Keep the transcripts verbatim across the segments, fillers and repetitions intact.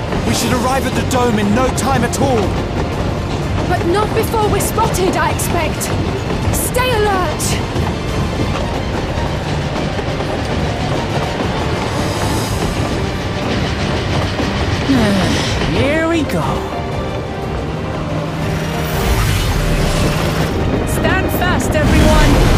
We should arrive at the dome in no time at all. But not before we're spotted, I expect. Stay alert! Here we go. Stand fast, everyone!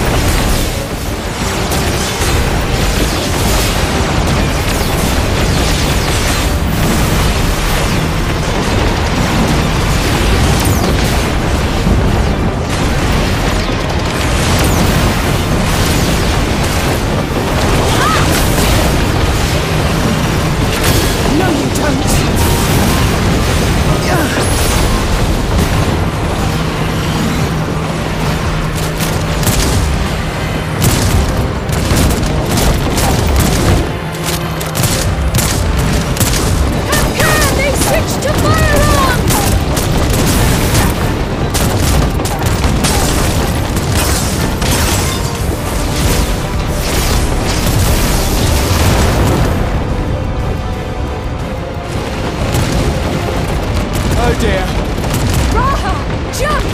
Oh dear. Raha, jump!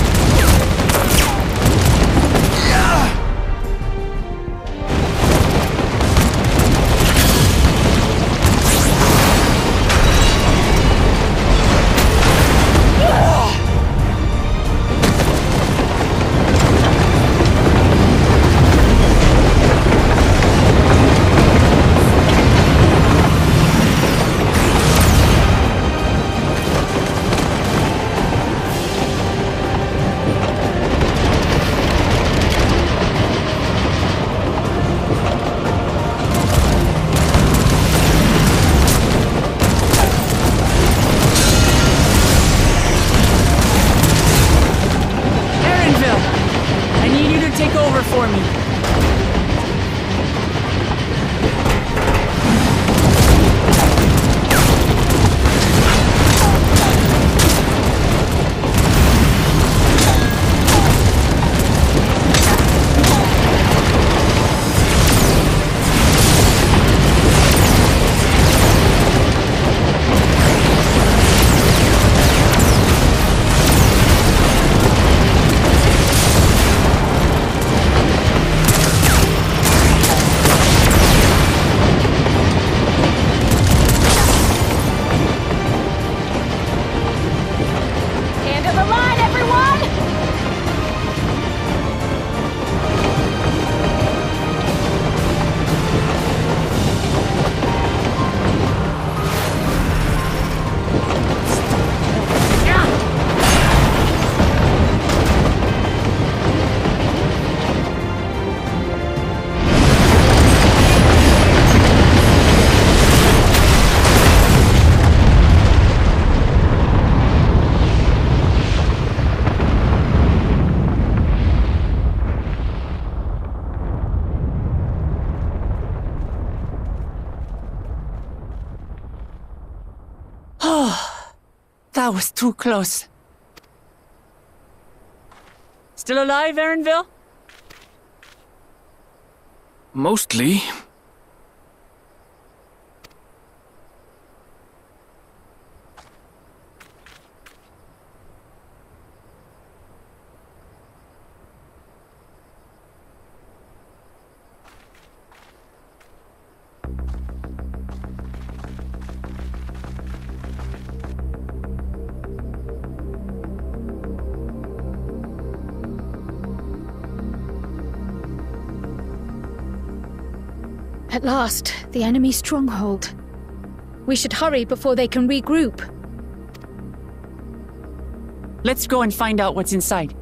For me. That was too close. Still alive, Erenville? Mostly. At last, the enemy stronghold. We should hurry before they can regroup. Let's go and find out what's inside.